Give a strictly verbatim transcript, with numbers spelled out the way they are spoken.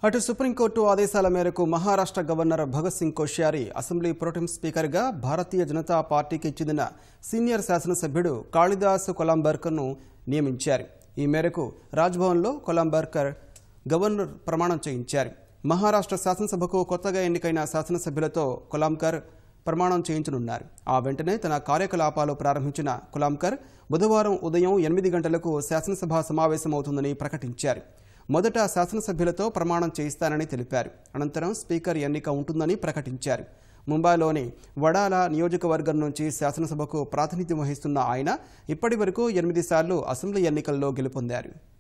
అటు సుప్రీంకోర్టు ఆదేశాల మేరకు Maharashtra governor Bhagat Singh Koshyari assembly pro tem స్పీకర్గా భారతీయ జనతా పార్టీకి చెందిన సీనియర్ శాసనసభ్యుడు కాళిదాస్ కొలంబర్కర్ను నియమించారు. ఈ మేరకు రాజ్భవన్లో కొలంబర్కర్ గవర్నర్ ప్రమాణం చేయించారు. మహారాష్ట్ర శాసనసభకు కొత్తగా ఎన్నికైన శాసనసభ్యులతో కొలంబకర్ ప్రమాణం చేయించనున్నారు. ఆ వెంటనే తన కార్యకలాపాలు ప్రారంభించిన కొలంబకర్ బుధవారం ఉదయం ఎనిమిది గంటలకు శాసనసభ సమావేశమవుతుందని ప్రకటించారు. మొదట శాసనసభ్యులతో ప్రమాణం చేయిస్తానని తెలిపారు. అనంతరం స్పీకర్ ఎన్నిక ఉంటుందని ప్రకటించారు. ముంబైలోని వడాల నియోజకవర్గం నుంచి శాసనసభకు ప్రాతినిధ్యం వహిస్తున్న ఆయన ఇప్పటి వరకు ఎనిమిది సార్లు అసెంబ్లీ ఎన్నికల్లో గెలుపొందారు.